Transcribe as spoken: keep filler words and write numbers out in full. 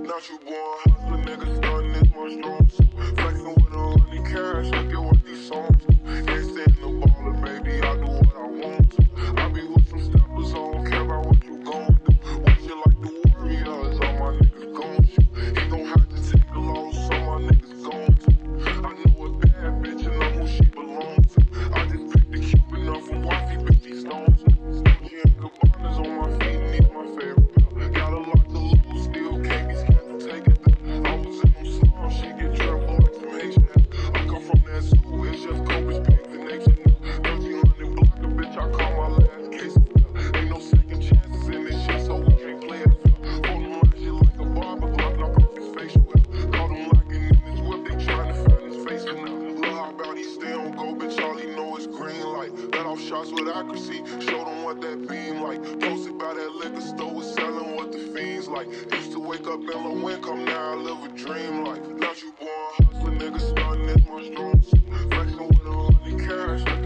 Not you born hustling, niggas stunning is my strong suit. Flexing with a honey cash, look at what these songs do. Ain't saying no baller, baby, I do what I want to. I be with some steppers, I don't care about what you gon' do. Watch it like the Warriors, all my niggas gon' shoot. He gon' have to take a loss, all my niggas gon' to. I know a bad bitch and know who she belong to. I just picked the Cupid up from Wifey, bitch, these stones. Gucci and Cabanas on my feet, and these my favorite pair. Got a lot to lose, still can't be scared to take it back. I was in them songs, she get trampled like some Haitian hair. I come from that zoo, it's just Kobe's paint connection. thirteen hundred block a bitch, I call my last case of fair. Ain't no second chances in this shit, so we can't play it fair. Hold him like shit like a barber, Glock knock off his facial hair. Caught him locking in his whip, they trying to find his face now. Look how about he stay on go, bitch, all he know is green light. Let off shots with accuracy, showed him what that beam like. Posted by that liquor store, was selling what the fiends like. Used to wake up in low income, now I live a dream like. Not you born hustling, niggas stunning is my strong suit. Flexing with a honey cash.